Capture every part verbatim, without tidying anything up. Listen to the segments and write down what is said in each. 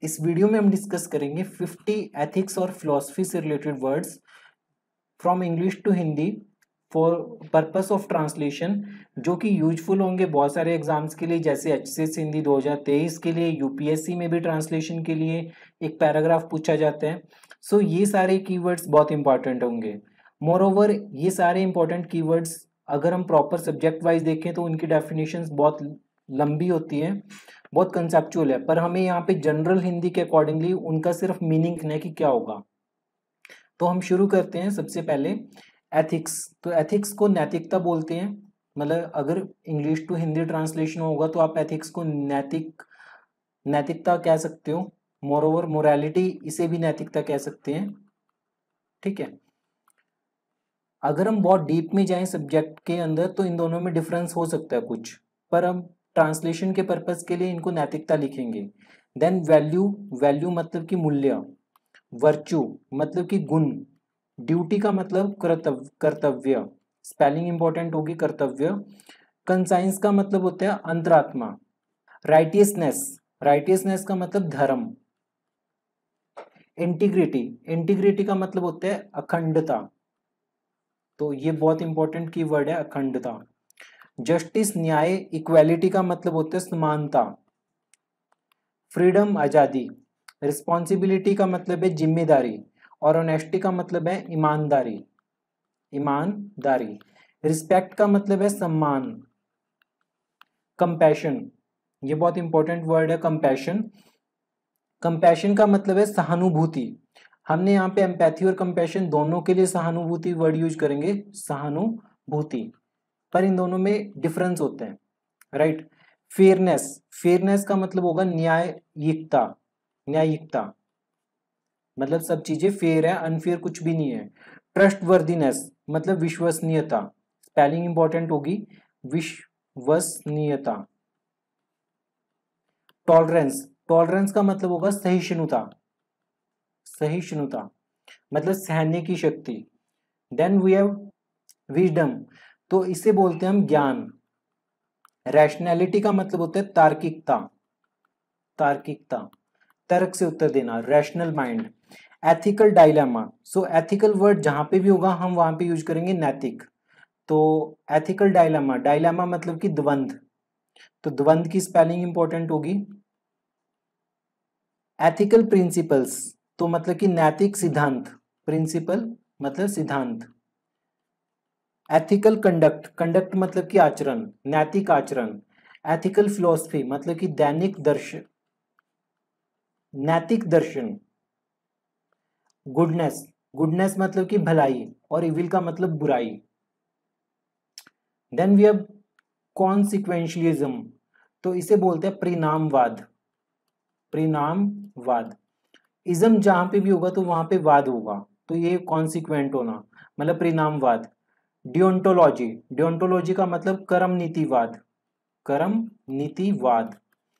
इस वीडियो में हम डिस्कस करेंगे फिफ्टी एथिक्स और फिलॉसफी से related words from English to Hindi for purpose of translation, जो कि यूजफुल होंगे बहुत सारे एग्जाम्स के लिए, जैसे एचएसएस हिंदी दो हज़ार तेईस के लिए, यूपीएससी में भी ट्रांसलेशन के लिए एक पैराग्राफ पूछा जाता है। सो so, ये सारे कीवर्ड्स बहुत इंपॉर्टेंट होंगे। मोर ओवर ये सारे इंपॉर्टेंट कीवर्ड्स अगर हम प्रॉपर सब्जेक्ट वाइज देखें तो उनकी डेफिनेशंस बहुत लंबी होती है, बहुत कंसेप्चुअल है, पर हमें यहाँ पे जनरल हिंदी के अकॉर्डिंगली उनका सिर्फ मीनिंग है कि क्या होगा। तो हम शुरू करते हैं सबसे पहले एथिक्स। तो एथिक्स को नैतिकता बोलते हैं, मतलब अगर इंग्लिश टू हिंदी ट्रांसलेशन होगा तो आप एथिक्स को नैतिक नैतिकता कह सकते हो। मोर ओवर मोरालिटी, इसे भी नैतिकता कह सकते हैं। ठीक है, अगर हम बहुत डीप में जाएं सब्जेक्ट के अंदर तो इन दोनों में डिफरेंस हो सकता है कुछ, पर हम ट्रांसलेशन के पर्पस के लिए इनको नैतिकता लिखेंगे। देन वैल्यू, वैल्यू मतलब कि मूल्य। वर्चू मतलब कि गुण। ड्यूटी का मतलब कर्तव्य, कर्तव्य स्पेलिंग इंपॉर्टेंट होगी, कर्तव्य। कंसाइंस का मतलब होता है अंतरात्मा। राइटियसनेस, राइटियसनेस का मतलब धर्म। इंटीग्रिटी, इंटीग्रिटी का मतलब होता है अखंडता, तो ये बहुत इंपॉर्टेंट की वर्ड है, अखंडता। जस्टिस, न्याय। इक्वालिटी का मतलब होता है समानता। फ्रीडम, आजादी। रिस्पॉन्सिबिलिटी का मतलब है जिम्मेदारी, और ऑनेस्टी का मतलब है ईमानदारी, ईमानदारी। रिस्पेक्ट का मतलब है सम्मान। कंपैशन, ये बहुत इंपॉर्टेंट वर्ड है, कंपैशन। कंपैशन का मतलब है सहानुभूति। हमने यहाँ पे एम्पैथी और कंपैशन दोनों के लिए सहानुभूति वर्ड यूज करेंगे, सहानुभूति, पर इन दोनों में डिफरेंस होते हैं, राइट। फेयरनेस, फेयरनेस का मतलब होगा न्यायिकता, न्यायिकता मतलब सब चीजें फेयर है, अनफेयर कुछ भी नहीं है। ट्रस्टवर्दीनेस मतलब विश्वसनीयता, स्पेलिंग इंपॉर्टेंट होगी, विश्वसनीयता। टॉलरेंस, टॉलरेंस का मतलब होगा सहिष्णुता, सहिष्णुता मतलब सहने की शक्ति। देन वी हैव विजडम, तो इसे बोलते हैं हम ज्ञान। रैशनैलिटी का मतलब होता है तार्किकता, तार्किकता तर्क से उत्तर देना, rational mind. Ethical dilemma, so ethical word जहां पे भी होगा हम वहां पे यूज करेंगे नैतिक। तो एथिकल डायलेमा, डायलेमा मतलब कि द्वंद, तो द्वंद की स्पेलिंग इंपॉर्टेंट होगी। एथिकल प्रिंसिपल्स, तो मतलब कि नैतिक सिद्धांत, प्रिंसिपल मतलब सिद्धांत। एथिकल कंडक्ट, कंडक्ट मतलब कि आचरण, नैतिक आचरण। एथिकल फिलॉसफी मतलब कि दैनिक दर्शन, नैतिक दर्शन। गुडनेस, गुडनेस मतलब कि भलाई, और इविल का मतलब बुराई। देन वी हैव कॉन्सिक्वेंशलिज्म, तो इसे बोलते हैं परिणामवाद, परिणामवाद। इज्म जहां पे भी होगा तो वहां पे वाद होगा, तो ये कॉन्सिक्वेंट होना मतलब परिणामवाद। डियोंटोलॉजी, डियोंटोलॉजी का मतलब कर्म नीतिवाद, कर्म नीतिवाद।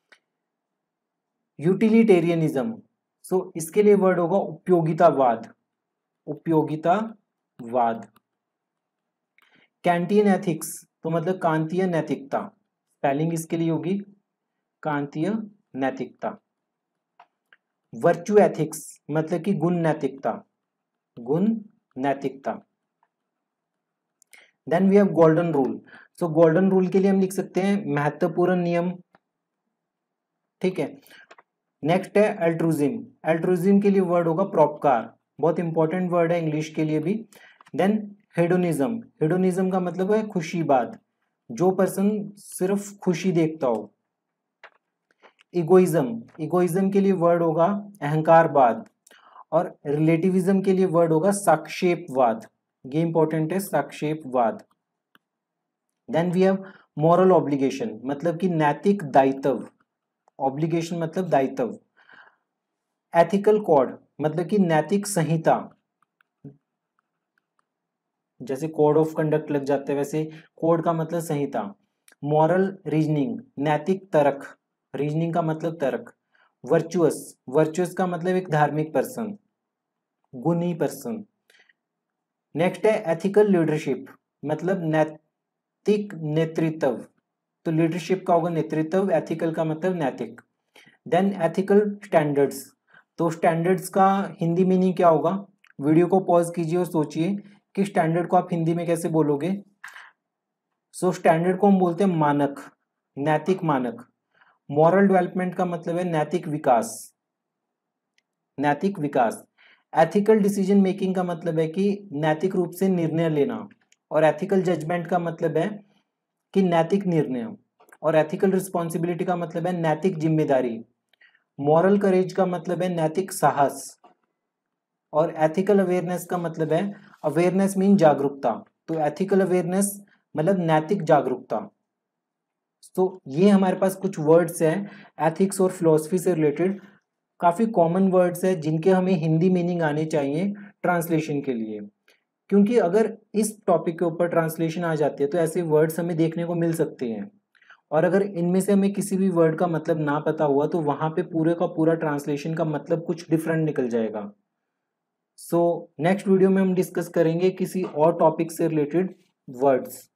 यूटिलिटेरियनिज्म, सो इसके लिए वर्ड होगा उपयोगितावाद, उपयोगितावाद। कैंटियन एथिक्स, तो मतलब कांतीय नैतिकता, स्पेलिंग इसके लिए होगी कांतीय नैतिकता। वर्चू एथिक्स मतलब कि गुण नैतिकता, गुण नैतिकता। Then we have golden rule, so golden rule के लिए हम लिख सकते हैं महत्वपूर्ण नियम, ठीक है। नेक्स्ट है अल्ट्रुइज्म, अल्ट्रुइज्म के लिए वर्ड होगा परोपकार, बहुत इंपॉर्टेंट वर्ड है इंग्लिश के लिए भी। देन हेडोनिज्म, हेडोनिज्म का मतलब है खुशीबाद, जो पर्सन सिर्फ खुशी देखता हो। इगोइज्म, इगोइज्म के लिए वर्ड होगा अहंकारवाद, और रिलेटिविज्म के लिए वर्ड होगा साक्षेपवाद, ये इंपॉर्टेंट है साक्षेपवाद। Then we have moral obligation मतलब कि नैतिक दायित्व, ऑब्लिगेशन मतलब दायित्व। एथिकल कोड मतलब कि नैतिक संहिता, जैसे कोड ऑफ कंडक्ट लग जाते हैं वैसे कोड का मतलब संहिता। मॉरल रीजनिंग, नैतिक तर्क, रीजनिंग का मतलब तर्क। वर्चुअस, वर्चुअस का मतलब एक धार्मिक पर्सन, गुणी पर्सन। नेक्स्ट है एथिकल लीडरशिप मतलब नैतिक नेतृत्व, तो लीडरशिप का होगा नेतृत्व, एथिकल का मतलब नैतिक। देन एथिकल स्टैंडर्ड्स, तो स्टैंडर्ड्स का हिंदी मीनिंग क्या होगा? वीडियो को पॉज कीजिए और सोचिए कि स्टैंडर्ड को आप हिंदी में कैसे बोलोगे। सो so, स्टैंडर्ड को हम बोलते हैं मानक, नैतिक मानक। मॉरल डेवलपमेंट का मतलब है नैतिक विकास, नैतिक विकास। एथिकल डिसीजन मेकिंग का मतलब है कि नैतिक रूप से निर्णय लेना, और एथिकल जजमेंट का मतलब है कि नैतिक निर्णय, और एथिकल रिस्पॉन्सिबिलिटी का मतलब है नैतिक जिम्मेदारी। मॉरल करेज का मतलब है नैतिक साहस, और एथिकल अवेयरनेस का मतलब है, अवेयरनेस मीन जागरूकता, तो एथिकल अवेयरनेस मतलब नैतिक जागरूकता। तो ये हमारे पास कुछ वर्ड्स हैं एथिक्स और फिलॉसफी से रिलेटेड, काफ़ी कॉमन वर्ड्स है जिनके हमें हिंदी मीनिंग आने चाहिए ट्रांसलेशन के लिए, क्योंकि अगर इस टॉपिक के ऊपर ट्रांसलेशन आ जाती है तो ऐसे वर्ड्स हमें देखने को मिल सकते हैं, और अगर इनमें से हमें किसी भी वर्ड का मतलब ना पता हुआ तो वहाँ पे पूरे का पूरा ट्रांसलेशन का मतलब कुछ डिफरेंट निकल जाएगा। सो नेक्स्ट वीडियो में हम डिस्कस करेंगे किसी और टॉपिक से रिलेटेड वर्ड्स।